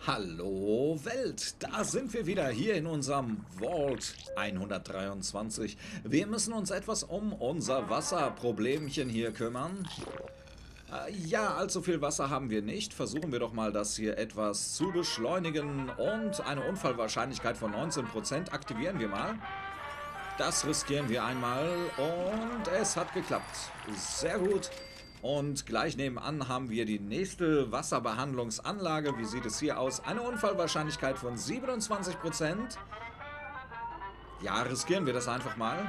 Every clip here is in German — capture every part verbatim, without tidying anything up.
Hallo Welt, da sind wir wieder hier in unserem Vault hundertdreiundzwanzig. Wir müssen uns etwas um unser Wasserproblemchen hier kümmern. Äh, ja, allzu viel Wasser haben wir nicht. Versuchen wir doch mal, das hier etwas zu beschleunigen und eine Unfallwahrscheinlichkeit von neunzehn Prozent aktivieren wir mal. Das riskieren wir einmal und es hat geklappt. Sehr gut. Und gleich nebenan haben wir die nächste Wasserbehandlungsanlage. Wie sieht es hier aus? Eine Unfallwahrscheinlichkeit von siebenundzwanzig Prozent. Ja, riskieren wir das einfach mal.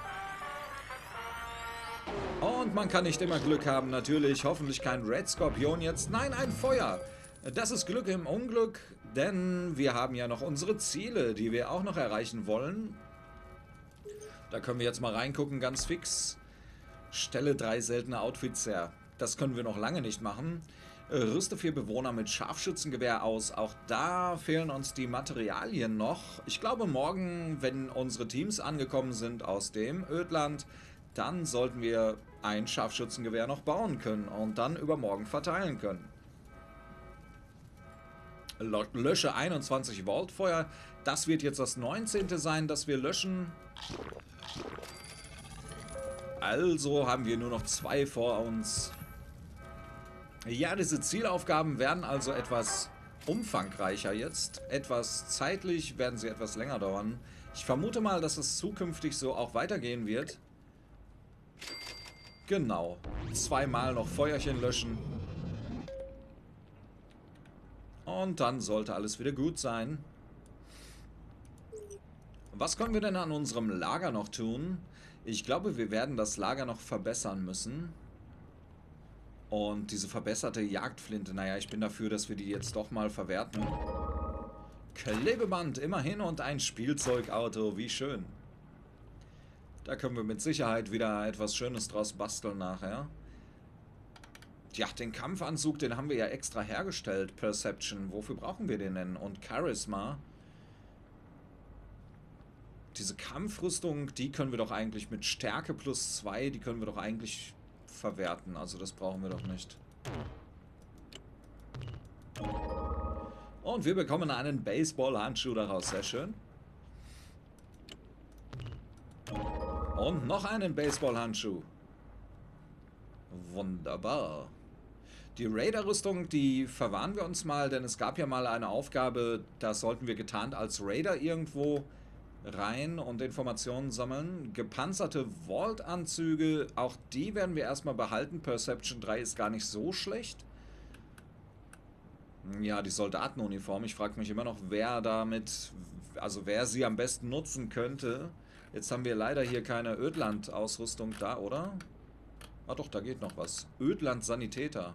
Und man kann nicht immer Glück haben, natürlich. Hoffentlich kein Red Skorpion jetzt. Nein, ein Feuer. Das ist Glück im Unglück, denn wir haben ja noch unsere Ziele, die wir auch noch erreichen wollen. Da können wir jetzt mal reingucken, ganz fix. Stelle drei seltene Outfits her. Das können wir noch lange nicht machen. Rüste vier Bewohner mit Scharfschützengewehr aus. Auch da fehlen uns die Materialien noch. Ich glaube, morgen, wenn unsere Teams angekommen sind aus dem Ödland, dann sollten wir ein Scharfschützengewehr noch bauen können und dann übermorgen verteilen können. Lösche einundzwanzig Vaultfeuer. Das wird jetzt das neunzehnte sein, das wir löschen. Also haben wir nur noch zwei vor uns. Ja, diese Zielaufgaben werden also etwas umfangreicher jetzt. Etwas zeitlich werden sie etwas länger dauern. Ich vermute mal, dass es zukünftig so auch weitergehen wird. Genau. Zweimal noch Feuerchen löschen. Und dann sollte alles wieder gut sein. Was können wir denn an unserem Lager noch tun? Ich glaube, wir werden das Lager noch verbessern müssen. Und diese verbesserte Jagdflinte, naja, ich bin dafür, dass wir die jetzt doch mal verwerten. Klebeband, immerhin, und ein Spielzeugauto, wie schön. Da können wir mit Sicherheit wieder etwas Schönes draus basteln nachher. Ja, den Kampfanzug, den haben wir ja extra hergestellt, Perception. Wofür brauchen wir den denn? Und Charisma. Diese Kampfrüstung, die können wir doch eigentlich mit Stärke plus zwei, die können wir doch eigentlich verwerten. Also das brauchen wir doch nicht. Und wir bekommen einen Baseball-Handschuh daraus. Sehr schön. Und noch einen Baseball-Handschuh. Wunderbar. Die Raider-Rüstung, die verwahren wir uns mal, denn es gab ja mal eine Aufgabe, da sollten wir getarnt als Raider irgendwo rein und Informationen sammeln. Gepanzerte Vault-Anzüge, auch die werden wir erstmal behalten. Perception drei ist gar nicht so schlecht. Ja, die Soldatenuniform. Ich frage mich immer noch, wer damit, also wer sie am besten nutzen könnte. Jetzt haben wir leider hier keine Ödland-Ausrüstung da, oder? Ah doch, da geht noch was. Ödland-Sanitäter.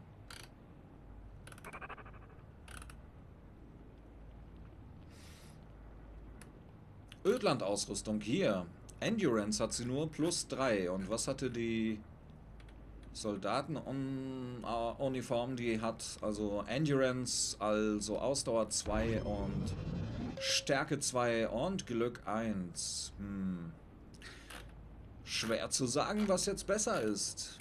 Ödland-Ausrüstung hier. Endurance hat sie nur plus drei. Und was hatte die Soldatenuniform? Die hat also Endurance, also Ausdauer zwei und Stärke zwei und Glück eins. Hm. Schwer zu sagen, was jetzt besser ist.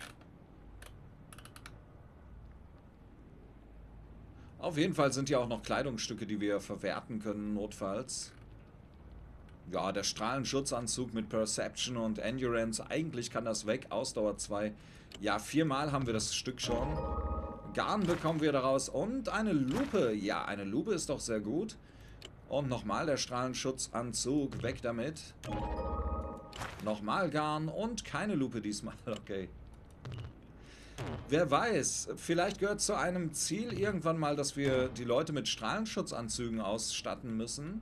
Auf jeden Fall sind ja auch noch Kleidungsstücke, die wir verwerten können, notfalls. Ja, der Strahlenschutzanzug mit Perception und Endurance, eigentlich kann das weg. Ausdauer zwei. Ja, viermal haben wir das Stück schon. Garn bekommen wir daraus und eine Lupe. Ja, eine Lupe ist doch sehr gut. Und nochmal der Strahlenschutzanzug, weg damit. Nochmal Garn und keine Lupe diesmal, okay. Wer weiß, vielleicht gehört zu einem Ziel irgendwann mal, dass wir die Leute mit Strahlenschutzanzügen ausstatten müssen.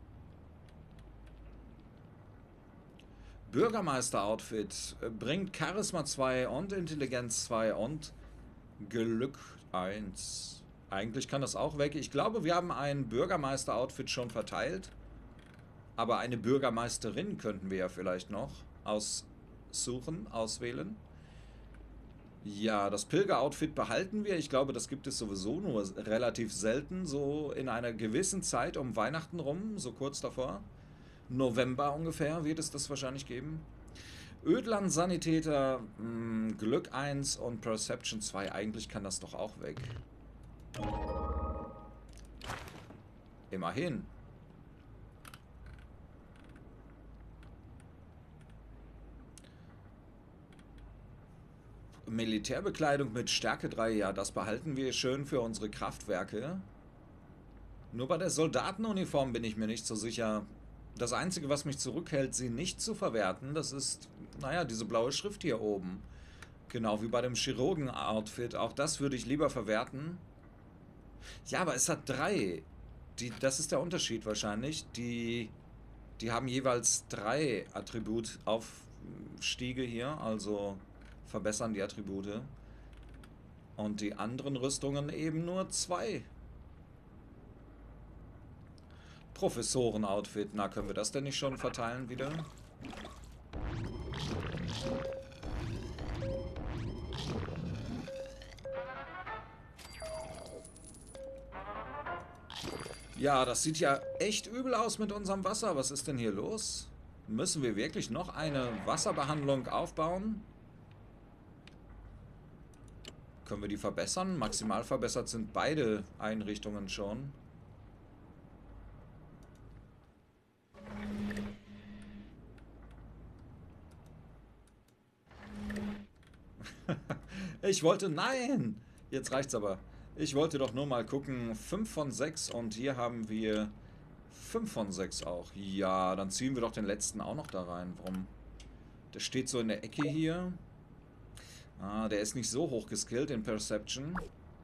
Bürgermeister-Outfit bringt Charisma zwei und Intelligenz zwei und Glück eins. Eigentlich kann das auch weg. Ich glaube, wir haben ein Bürgermeister-Outfit schon verteilt. Aber eine Bürgermeisterin könnten wir ja vielleicht noch aussuchen, auswählen. Ja, das Pilger-Outfit behalten wir. Ich glaube, das gibt es sowieso nur relativ selten. So in einer gewissen Zeit um Weihnachten rum, so kurz davor. November ungefähr wird es das wahrscheinlich geben. Ödland-Sanitäter, mh, Glück eins und Perception zwei. Eigentlich kann das doch auch weg. Immerhin. Militärbekleidung mit Stärke drei, ja, das behalten wir schön für unsere Kraftwerke. Nur bei der Soldatenuniform bin ich mir nicht so sicher. Das Einzige, was mich zurückhält, sie nicht zu verwerten, das ist, naja, diese blaue Schrift hier oben. Genau wie bei dem Chirurgen-Outfit. Auch das würde ich lieber verwerten. Ja, aber es hat drei. Die, das ist der Unterschied wahrscheinlich. Die, die haben jeweils drei Attributaufstiege hier, also verbessern die Attribute. Und die anderen Rüstungen eben nur zwei. Professoren-Outfit. Na, können wir das denn nicht schon verteilen wieder? Ja, das sieht ja echt übel aus mit unserem Wasser. Was ist denn hier los? Müssen wir wirklich noch eine Wasserbehandlung aufbauen? Können wir die verbessern? Maximal verbessert sind beide Einrichtungen schon. Ich wollte... Nein! Jetzt reicht's aber. Ich wollte doch nur mal gucken. fünf von sechs und hier haben wir fünf von sechs auch. Ja, dann ziehen wir doch den letzten auch noch da rein. Warum? Der steht so in der Ecke hier. Ah, der ist nicht so hoch geskillt in Perception.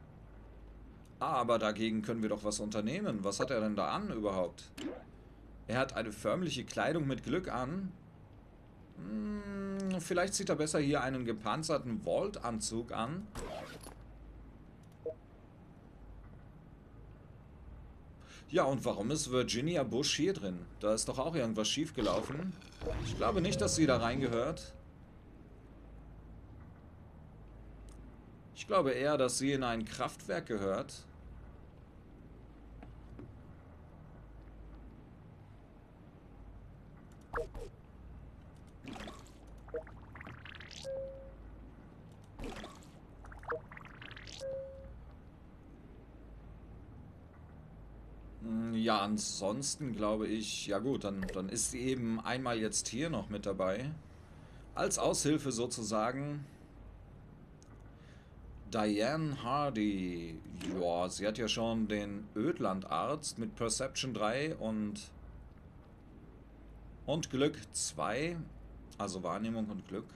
Aber dagegen können wir doch was unternehmen. Was hat er denn da an überhaupt? Er hat eine förmliche Kleidung mit Glück an. Hm, vielleicht zieht er besser hier einen gepanzerten Vault-Anzug an. Ja, und warum ist Virginia Bush hier drin? Da ist doch auch irgendwas schiefgelaufen. Ich glaube nicht, dass sie da reingehört. Ich glaube eher, dass sie in ein Kraftwerk gehört. Ja, ansonsten glaube ich, ja gut, dann, dann ist sie eben einmal jetzt hier noch mit dabei. Als Aushilfe sozusagen. Diane Hardy. Ja, sie hat ja schon den Ödlandarzt mit Perception drei und, und Glück zwei. Also Wahrnehmung und Glück.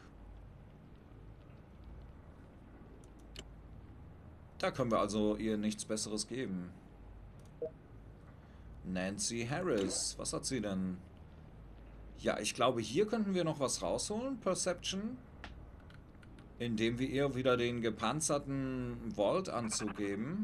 Da können wir also ihr nichts Besseres geben. Nancy Harris. Was hat sie denn? Ja, ich glaube, hier könnten wir noch was rausholen. Perception. Indem wir ihr wieder den gepanzerten Vault-Anzug geben.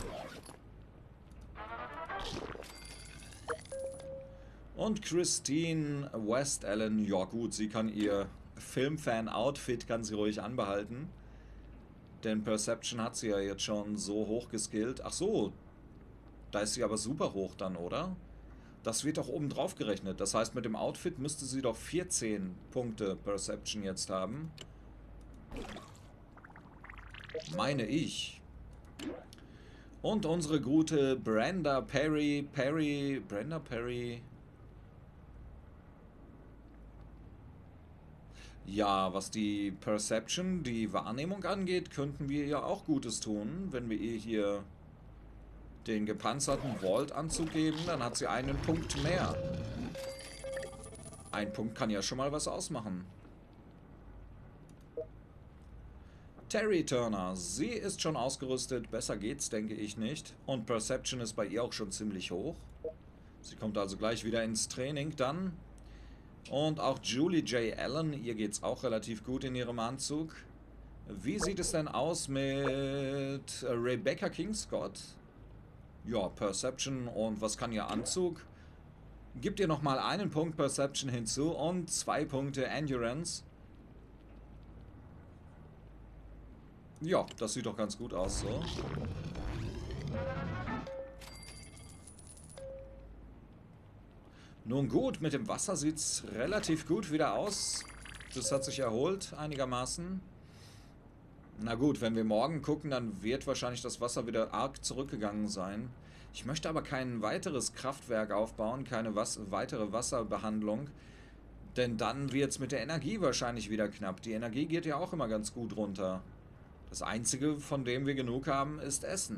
Und Christine West Allen. Ja gut, sie kann ihr Filmfan-Outfit kann sie ruhig anbehalten. Denn Perception hat sie ja jetzt schon so hoch geskillt. Ach so. Da ist sie aber super hoch dann, oder? Das wird doch oben drauf gerechnet. Das heißt, mit dem Outfit müsste sie doch vierzehn Punkte Perception jetzt haben. Meine ich. Und unsere gute Brenda Perry, Perry, Brenda Perry. Ja, was die Perception, die Wahrnehmung angeht, könnten wir ihr auch Gutes tun, wenn wir ihr hier den gepanzerten Vault-Anzug geben, dann hat sie einen Punkt mehr. Ein Punkt kann ja schon mal was ausmachen. Terry Turner, sie ist schon ausgerüstet, besser geht's, denke ich nicht. Und Perception ist bei ihr auch schon ziemlich hoch. Sie kommt also gleich wieder ins Training dann. Und auch Julie J. Allen, ihr geht's auch relativ gut in ihrem Anzug. Wie sieht es denn aus mit Rebecca Kingscott? Ja, Perception und was kann ihr Anzug? Gibt ihr nochmal einen Punkt Perception hinzu und zwei Punkte Endurance. Ja, das sieht doch ganz gut aus so. Nun gut, mit dem Wasser sieht es relativ gut wieder aus. Das hat sich erholt einigermaßen. Na gut, wenn wir morgen gucken, dann wird wahrscheinlich das Wasser wieder arg zurückgegangen sein. Ich möchte aber kein weiteres Kraftwerk aufbauen, keine was weitere Wasserbehandlung. Denn dann wird es mit der Energie wahrscheinlich wieder knapp. Die Energie geht ja auch immer ganz gut runter. Das Einzige, von dem wir genug haben, ist Essen.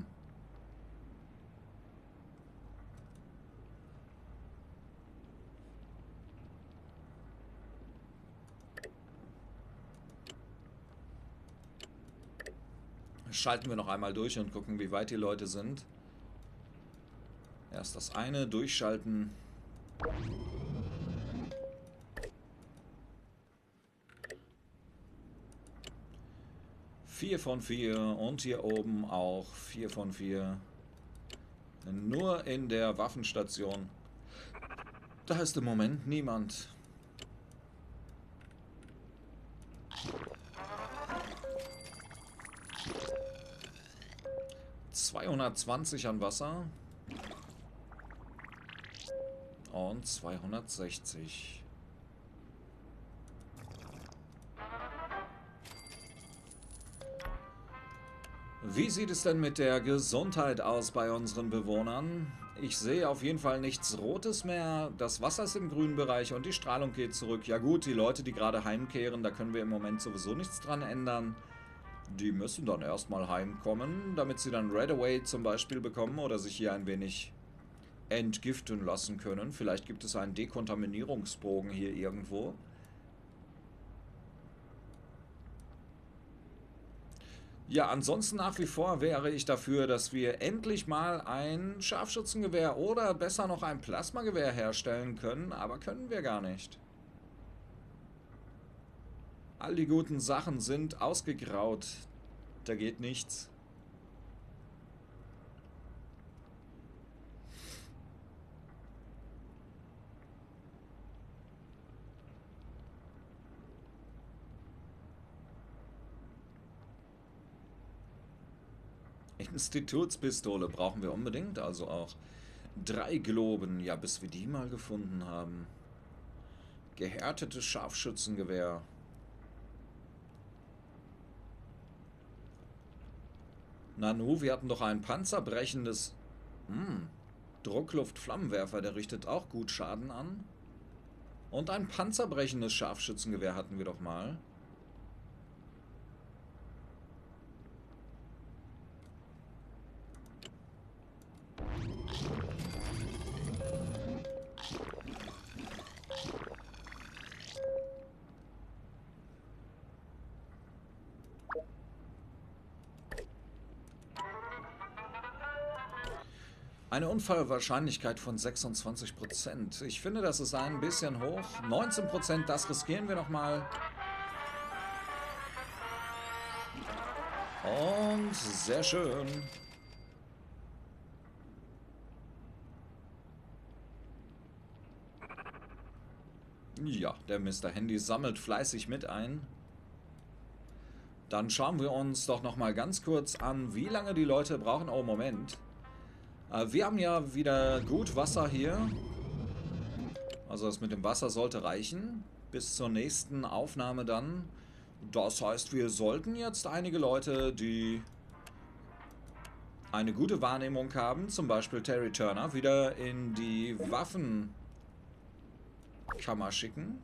Schalten wir noch einmal durch und gucken, wie weit die Leute sind. Erst das eine durchschalten. vier von vier und hier oben auch vier von vier. Nur in der Waffenstation. Da ist im Moment niemand. zweihundertzwanzig an Wasser. Und zweihundertsechzig. Wie sieht es denn mit der Gesundheit aus bei unseren Bewohnern? Ich sehe auf jeden Fall nichts Rotes mehr. Das Wasser ist im grünen Bereich und die Strahlung geht zurück. Ja gut, die Leute, die gerade heimkehren, da können wir im Moment sowieso nichts dran ändern. Die müssen dann erstmal heimkommen, damit sie dann Red Away zum Beispiel bekommen oder sich hier ein wenig entgiften lassen können. Vielleicht gibt es einen Dekontaminierungsbogen hier irgendwo. Ja, ansonsten nach wie vor wäre ich dafür, dass wir endlich mal ein Scharfschützengewehr oder besser noch ein Plasmagewehr herstellen können, aber können wir gar nicht. All die guten Sachen sind ausgegraut. Da geht nichts. Institutspistole brauchen wir unbedingt, also auch drei Globen, ja, bis wir die mal gefunden haben. Gehärtetes Scharfschützengewehr. Nanu, wir hatten doch ein panzerbrechendes hm, Druckluft-Flammenwerfer, der richtet auch gut Schaden an. Und ein panzerbrechendes Scharfschützengewehr hatten wir doch mal. Eine Unfallwahrscheinlichkeit von sechsundzwanzig Prozent. Ich finde, das ist ein bisschen hoch. neunzehn Prozent, das riskieren wir nochmal. Und sehr schön. Ja, der Mister Handy sammelt fleißig mit ein. Dann schauen wir uns doch nochmal ganz kurz an, wie lange die Leute brauchen. Oh, Moment. Wir haben ja wieder gut Wasser hier. Also das mit dem Wasser sollte reichen. Bis zur nächsten Aufnahme dann. Das heißt, wir sollten jetzt einige Leute, die eine gute Wahrnehmung haben, zum Beispiel Terry Turner, wieder in die Waffenkammer schicken.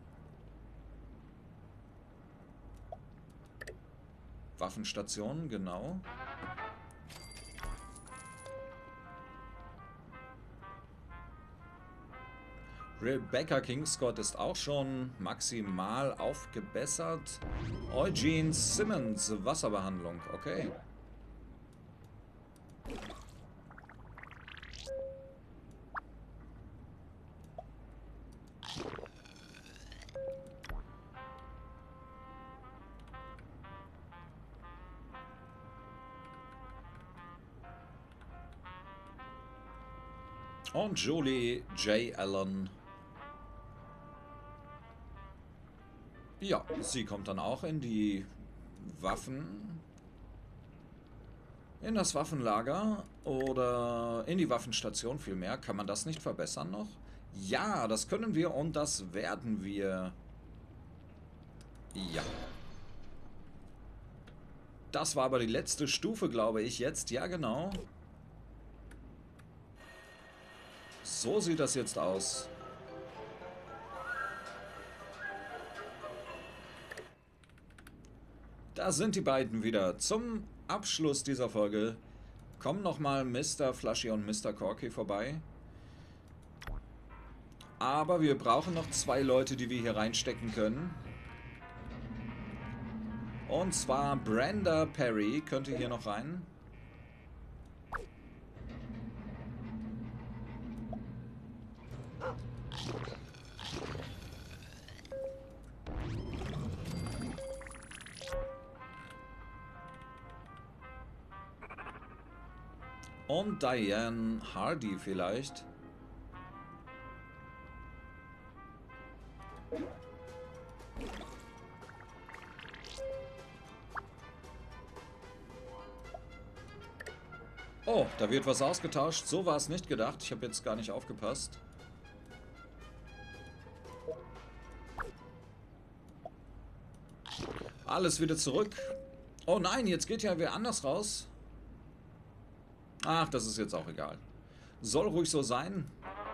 Waffenstation, genau. Rebecca Kingscott ist auch schon maximal aufgebessert. Eugene Simmons, Wasserbehandlung, okay. Und Julie J. Allen. Ja, sie kommt dann auch in die Waffen... In das Waffenlager oder in die Waffenstation vielmehr. Kann man das nicht verbessern noch? Ja, das können wir und das werden wir. Ja. Das war aber die letzte Stufe, glaube ich, jetzt. Ja, genau. So sieht das jetzt aus. Da sind die beiden wieder. Zum Abschluss dieser Folge kommen nochmal Mister Flushy und Mister Corky vorbei. Aber wir brauchen noch zwei Leute, die wir hier reinstecken können. Und zwar Brenda Perry könnte hier noch rein. Und Diane Hardy vielleicht. Oh, da wird was ausgetauscht. So war es nicht gedacht. Ich habe jetzt gar nicht aufgepasst. Alles wieder zurück. Oh nein, jetzt geht ja wer anders raus. Ach, das ist jetzt auch egal. Soll ruhig so sein.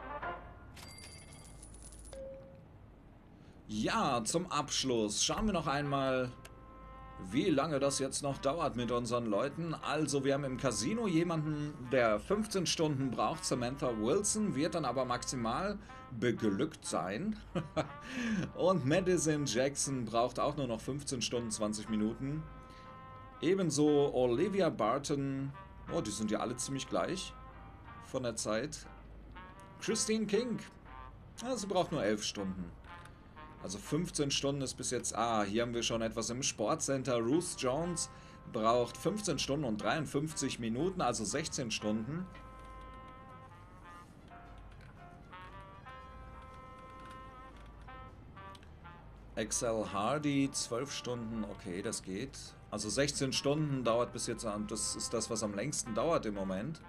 Ja, zum Abschluss schauen wir noch einmal, wie lange das jetzt noch dauert mit unseren Leuten. Also wir haben im Casino jemanden, der fünfzehn Stunden braucht. Samantha Wilson wird dann aber maximal beglückt sein. Und Madison Jackson braucht auch nur noch fünfzehn Stunden, zwanzig Minuten. Ebenso Olivia Barton. Oh, die sind ja alle ziemlich gleich von der Zeit. Christine King. Ja, sie braucht nur elf Stunden. Also fünfzehn Stunden ist bis jetzt... Ah, hier haben wir schon etwas im Sportcenter. Ruth Jones braucht fünfzehn Stunden und dreiundfünfzig Minuten, also sechzehn Stunden. Excel Hardy, zwölf Stunden, okay, das geht. Also sechzehn Stunden dauert bis jetzt, das ist das, was am längsten dauert im Moment.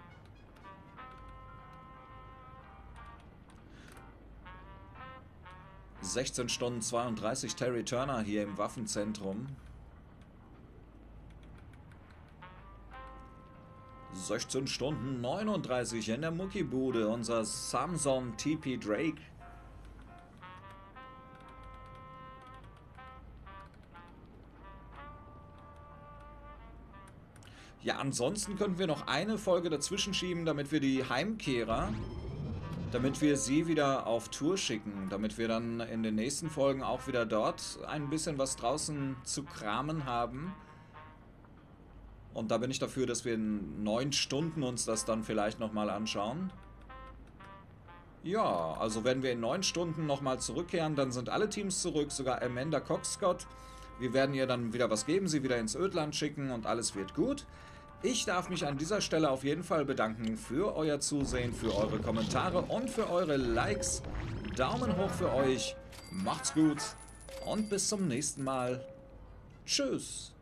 sechzehn Stunden zweiunddreißig Terry Turner hier im Waffenzentrum. sechzehn Stunden neununddreißig in der Muckibude, unser Samson T P Drake. Ja, ansonsten könnten wir noch eine Folge dazwischen schieben, damit wir die Heimkehrer, damit wir sie wieder auf Tour schicken, damit wir dann in den nächsten Folgen auch wieder dort ein bisschen was draußen zu kramen haben. Und da bin ich dafür, dass wir in neun Stunden uns das dann vielleicht nochmal anschauen. Ja, also wenn wir in neun Stunden nochmal zurückkehren, dann sind alle Teams zurück, sogar Amanda Cox-Scott. Wir werden ihr dann wieder was geben, sie wieder ins Ödland schicken und alles wird gut. Ich darf mich an dieser Stelle auf jeden Fall bedanken für euer Zusehen, für eure Kommentare und für eure Likes. Daumen hoch für euch, macht's gut und bis zum nächsten Mal. Tschüss.